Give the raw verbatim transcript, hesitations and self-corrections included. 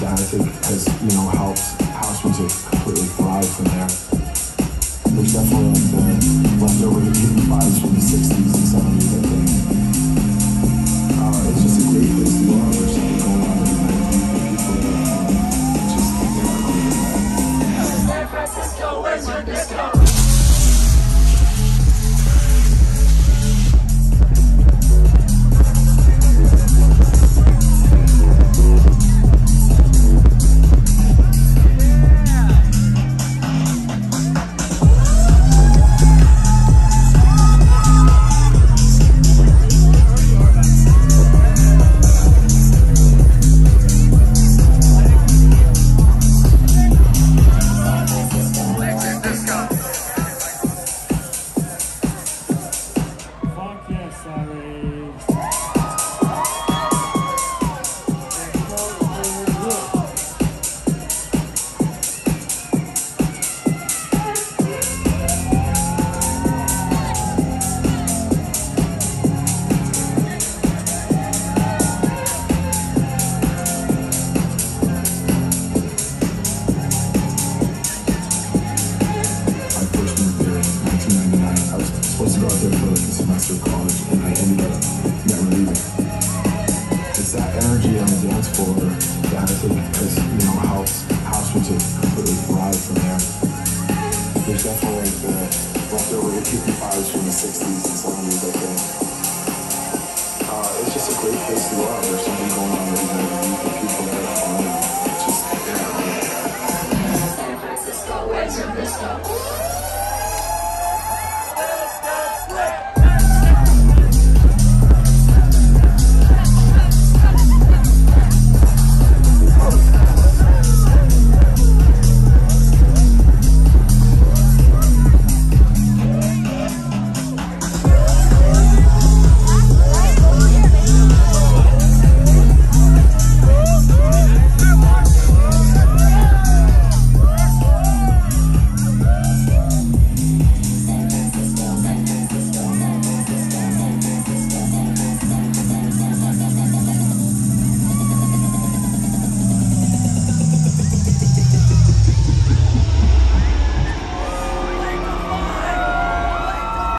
that I think has, you know, helped house music completely thrive from there. There's definitely like the leftover hippie vibes from the sixties and seventies, I think. Uh, it's just a great place to go out. There's something going on every night. People that, um, just, they're not going to that. San Francisco, where's your disco? It's that energy on the dance floor that I think has, you know, helped house music completely thrive from there. There's definitely like the leftover hippie vibes from the sixties